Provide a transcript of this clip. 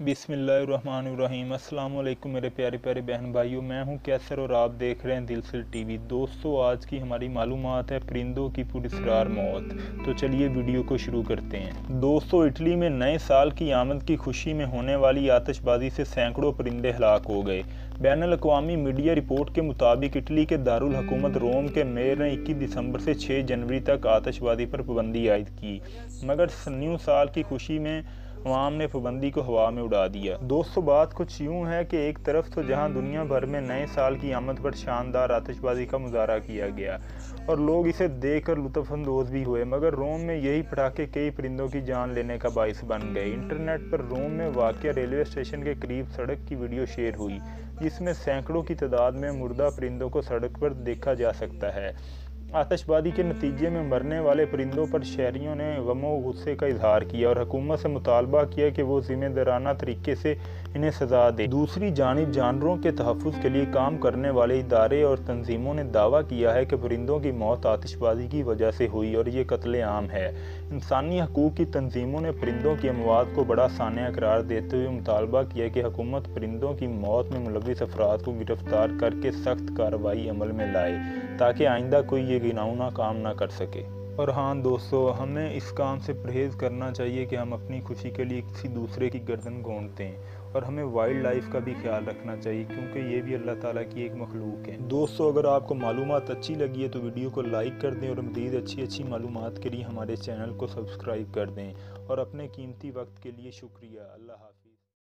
बिस्मिल्लाहिर्रहमानिर्रहीम। अस्सलाम वालेकुम मेरे प्यारे प्यारे बहन भाइयों, मैं हूं कैसर और आप देख रहे हैं दिल से टीवी। दोस्तों, आज की हमारी मालूमात है परिंदों की पुरस्कार मौत। तो चलिए वीडियो को शुरू करते हैं। दोस्तों, इटली में नए साल की आमद की खुशी में होने वाली आतिशबाजी से सैकड़ों परिंदे हलाक हो गए। बैनुल अक़वामी मीडिया रिपोर्ट के मुताबिक इटली के दारुल हुकूमत रोम के मेयर ने 21 दिसंबर से 6 जनवरी तक आतिशबाजी पर पाबंदी आयद की, मगर न्यू साल की खुशी में अवाम ने पाबंदी को हवा में उड़ा दिया। दोस्तों, बात कुछ यूँ है कि एक तरफ तो जहां दुनिया भर में नए साल की आमद पर शानदार आतिशबाजी का मुजाहरा किया गया और लोग इसे देखकर लुत्फ़अंदोज़ भी हुए, मगर रोम में यही पटाखे कई परिंदों की जान लेने का बाइस बन गए। इंटरनेट पर रोम में वाक़या रेलवे स्टेशन के करीब सड़क की वीडियो शेयर हुई, जिसमें सैकड़ों की तादाद में मुर्दा परिंदों को सड़क पर देखा जा सकता है। आतिशबाजी के नतीजे में मरने वाले परिंदों पर शहरियों ने गम व गुस्से का इजहार किया और हुकूमत से मुतालबा किया कि वो ज़िम्मेदाराना तरीके से इन्हें सज़ा दे। दूसरी जानिब जानवरों के तहफ़्फ़ुज़ के लिए काम करने वाले इदारे और तंजीमों ने दावा किया है कि परिंदों की मौत आतिशबाजी की वजह से हुई और ये कत्ले-आम है। इंसानी हकूक़ की तंजीमों ने परिंदों की अमवात को बड़ा सानिया करार देते हुए मुतालबा किया कि हुकूमत परिंदों की मौत में मुलव्विस अफराद को गिरफ्तार करके सख्त कार्रवाई अमल में लाए, ताकि आइंदा कोई ये घिनौना काम ना कर सके। और हाँ दोस्तों, हमें इस काम से परहेज़ करना चाहिए कि हम अपनी खुशी के लिए किसी दूसरे की गर्दन गोंदते हैं, और हमें वाइल्ड लाइफ का भी ख्याल रखना चाहिए, क्योंकि ये भी अल्लाह ताला की एक मखलूक है। दोस्तों, अगर आपको मालूमात अच्छी लगी है तो वीडियो को लाइक कर दें और मज़ीद अच्छी मालूमात के लिए हमारे चैनल को सब्सक्राइब कर दें। और अपने कीमती वक्त के लिए शुक्रिया। अल्लाह हाफ़िज़।